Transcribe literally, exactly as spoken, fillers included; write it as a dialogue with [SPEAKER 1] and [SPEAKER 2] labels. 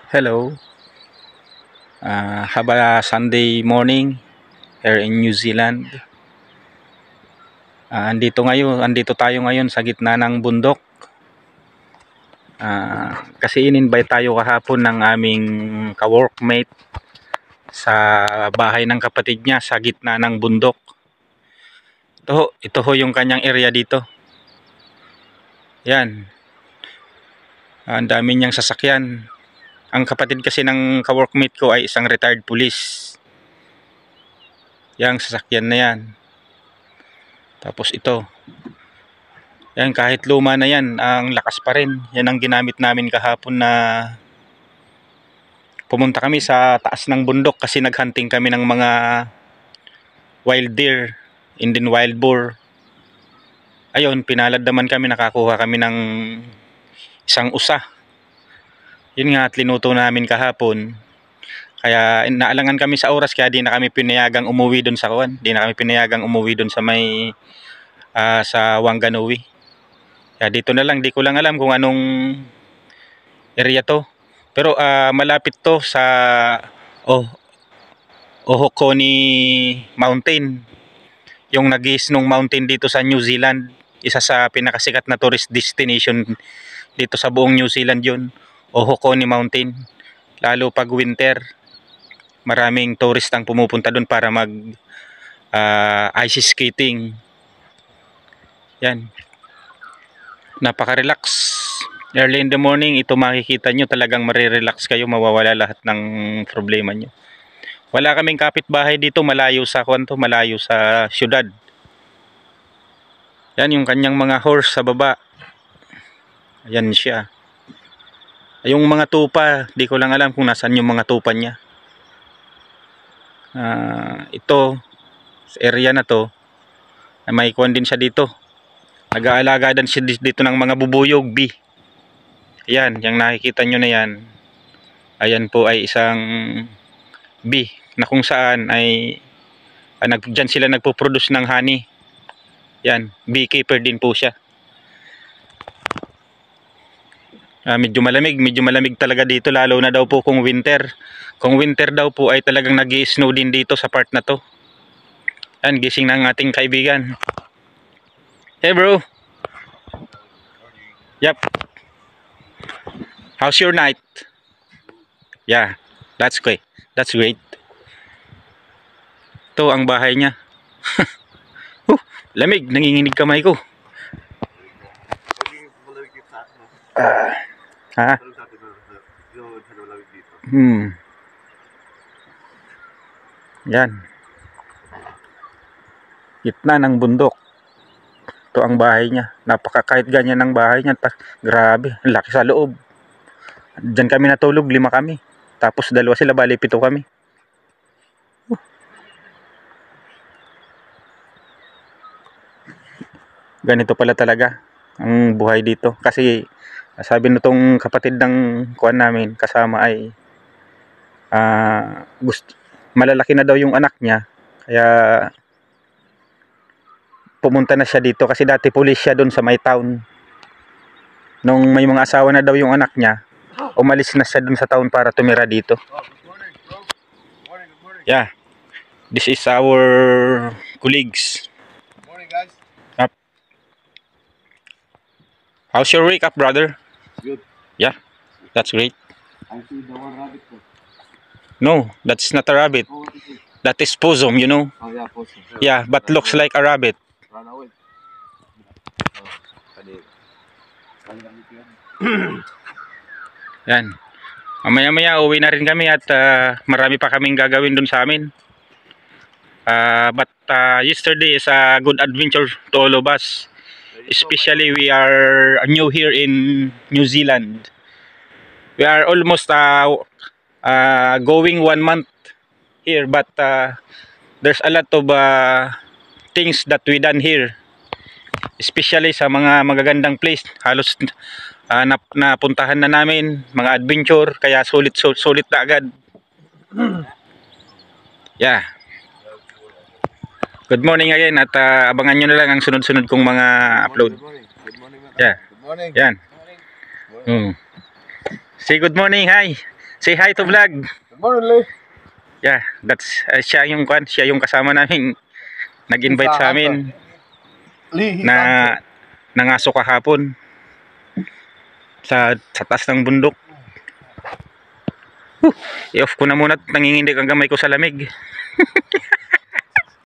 [SPEAKER 1] Hello. Uh, have a Sunday morning here in New Zealand. Uh, andito ngayon, andito tayo ngayon sa gitna ng bundok. Uh, kasi in-invite tayo kahapon ng aming ka-workmate sa bahay ng kapatid niya sa gitna ng bundok. Ito, ito ho yung kanyang area dito. Yan. Uh, ang dami niyang sasakyan. Ang kapatid kasi ng ka-workmate ko ay isang retired police. Yang sasakyan na yan. Tapos ito. Yan, kahit luma na yan, ang lakas pa rin. Yan ang ginamit namin kahapon na pumunta kami sa taas ng bundok kasi naghunting kami ng mga wild deer, Indian wild boar. Ayun, pinalad naman kami, nakakuha kami ng isang usa. Yun nga, at linuto namin kahapon. Kaya naalangan kami sa oras, kaya di na kami pinayagang umuwi doon sa kawan. Di na kami pinayagang umuwi doon sa may uh, sa Wanganui. Kaya dito na lang, di ko lang alam kung anong area to. Pero uh, malapit to sa oh, Ohokoni Mountain. Yung nag-i-snow mountain dito sa New Zealand. Isa sa pinakasikat na tourist destination dito sa buong New Zealand yun. Ohokoni Mountain. Lalo pag winter, maraming tourist ang pumupunta doon para mag uh, ice skating. Yan. Napaka-relax. Early in the morning, ito makikita nyo, talagang marirelax kayo, mawawala lahat ng problema nyo. Wala kaming kapitbahay dito, malayo sa kwanto, malayo sa syudad. Yan yung kanyang mga horse sa baba. Ayan siya. Yung mga tupa, di ko lang alam kung nasaan yung mga tupa niya. Uh, ito, sa area na to, may kwan din siya dito. Nag-aalaga din siya dito ng mga bubuyog, bee. Ayan, yung nakikita nyo na yan. Ayan po ay isang bee na kung saan ay uh, nag, dyan sila nagpo-produce ng honey. Yan, beekeeper din po siya. Uh, medyo malamig, medyo malamig talaga dito, lalo na daw po kung winter. Kung winter daw po ay talagang nag-i-snow din dito sa part na to. Yan, gising ng ating kaibigan. Hey bro. Yep. How's your night? Yeah, that's great. That's great. Ito ang bahay niya. uh, lamig, nanginginig kamay ko. Ah. Ha? Hmm. Yan. Gitna ng bundok. Ito ang bahay niya. Napaka kahit ganyan ang bahay niya. Grabe, laki sa loob. Diyan kami natulog, lima kami. Tapos dalawa sila, bali pito kami. Uh. Ganito pala talaga ang buhay dito. Kasi sabi nitong kapatid ng kuwan namin kasama ay uh, gusto, malalaki na daw yung anak niya, kaya pumunta na siya dito kasi dati pulis siya doon sa may town. Nung may mga asawa na daw yung anak niya, umalis na siya doon sa town para tumira dito. Yeah, this is our colleagues.
[SPEAKER 2] Good morning, guys.
[SPEAKER 1] Up. How's your wake up, brother?
[SPEAKER 2] Good.
[SPEAKER 1] Yeah, that's great.
[SPEAKER 2] I see the one rabbit there.
[SPEAKER 1] No, that's not a rabbit.
[SPEAKER 2] Oh, what is it?
[SPEAKER 1] That is possum, you know.
[SPEAKER 2] Oh, yeah, possum.
[SPEAKER 1] Yeah, but
[SPEAKER 2] Run
[SPEAKER 1] looks
[SPEAKER 2] away.
[SPEAKER 1] like a rabbit.
[SPEAKER 2] Run away. Oh, kadi.
[SPEAKER 1] Yan. Mamaya-maya uwi na rin kami at uh, marami pa kaming gagawin dun sa amin. Uh, but uh, yesterday is a good adventure to all of us. Especially we are new here in New Zealand. We are almost uh, uh, going one month here, but uh, there's a lot of uh, things that we done here. Especially sa mga magagandang place, halos uh, nap napuntahan na namin, mga adventure, kaya sulit sulit na agad. Yeah. Good morning again at uh, abangan nyo na lang ang sunod-sunod kong mga upload.
[SPEAKER 2] Good morning. Good morning.
[SPEAKER 1] Yeah.
[SPEAKER 2] Good morning.
[SPEAKER 1] Yan.
[SPEAKER 2] Good morning.
[SPEAKER 1] Mm. Say good morning, hi. Say hi to vlog.
[SPEAKER 2] Good morning, Lee.
[SPEAKER 1] Yeah, that's uh, siya yung kwan, siya yung kasama namin nag-invite sa amin
[SPEAKER 2] Lee,
[SPEAKER 1] na nangaso kahapon sa sa taas ng bundok. Huh, i-off ko na muna at nangingindig ang gamay ko sa lamig.